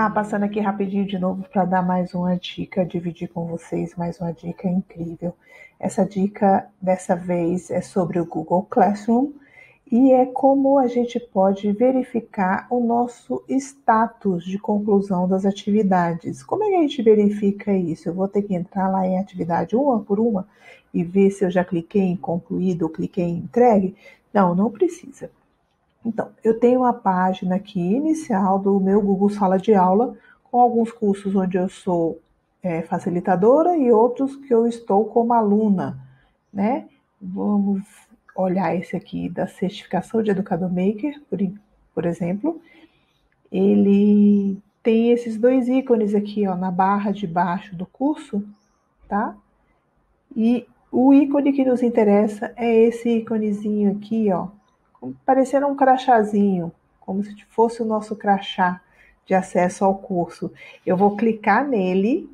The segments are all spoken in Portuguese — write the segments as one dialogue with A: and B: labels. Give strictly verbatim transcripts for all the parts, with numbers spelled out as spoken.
A: Olá, passando aqui rapidinho de novo para dar mais uma dica, dividir com vocês mais uma dica incrível. Essa dica dessa vez é sobre o Google Classroom e é como a gente pode verificar o nosso status de conclusão das atividades. Como é que a gente verifica isso? Eu vou ter que entrar lá em atividade uma por uma e ver se eu já cliquei em concluído ou cliquei em entregue? Não, não precisa. Então, eu tenho uma página aqui inicial do meu Google Sala de Aula, com alguns cursos onde eu sou é, facilitadora e outros que eu estou como aluna, né? Vamos olhar esse aqui da certificação de Educador Maker, por, por exemplo. Ele tem esses dois ícones aqui, ó, na barra de baixo do curso, tá? E o ícone que nos interessa é esse íconezinho aqui, ó, parecendo um crachazinho, como se fosse o nosso crachá de acesso ao curso. Eu vou clicar nele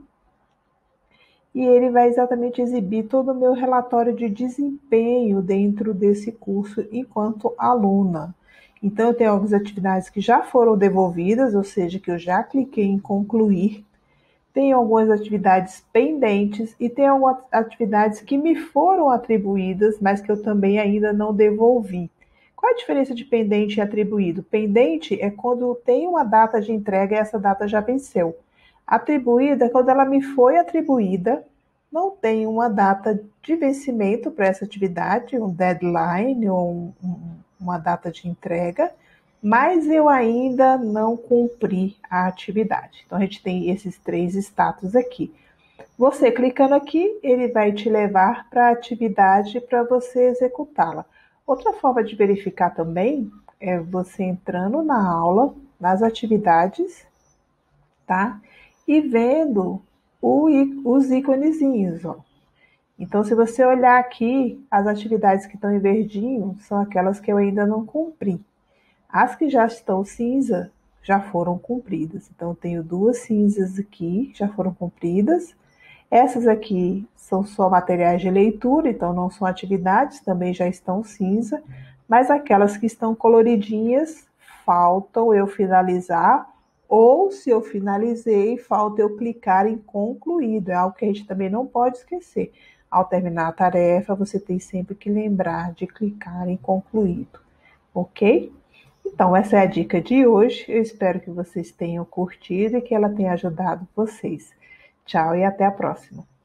A: e ele vai exatamente exibir todo o meu relatório de desempenho dentro desse curso enquanto aluna. Então, eu tenho algumas atividades que já foram devolvidas, ou seja, que eu já cliquei em concluir. Tem algumas atividades pendentes e tem algumas atividades que me foram atribuídas, mas que eu também ainda não devolvi. Qual a diferença de pendente e atribuído? Pendente é quando tem uma data de entrega e essa data já venceu. Atribuída é quando ela me foi atribuída, não tem uma data de vencimento para essa atividade, um deadline ou um, uma data de entrega, mas eu ainda não cumpri a atividade. Então, a gente tem esses três status aqui. Você clicando aqui, ele vai te levar para a atividade para você executá-la. Outra forma de verificar também é você entrando na aula, nas atividades, tá? E vendo o, os íconezinhos, ó. Então, se você olhar aqui, as atividades que estão em verdinho são aquelas que eu ainda não cumpri. As que já estão cinza já foram cumpridas. Então, eu tenho duas cinzas aqui que já foram cumpridas. Essas aqui são só materiais de leitura, então não são atividades, também já estão cinza. Mas aquelas que estão coloridinhas, faltam eu finalizar. Ou, se eu finalizei, falta eu clicar em concluído. É algo que a gente também não pode esquecer. Ao terminar a tarefa, você tem sempre que lembrar de clicar em concluído. Ok? Então, essa é a dica de hoje. Eu espero que vocês tenham curtido e que ela tenha ajudado vocês. Tchau e até a próxima.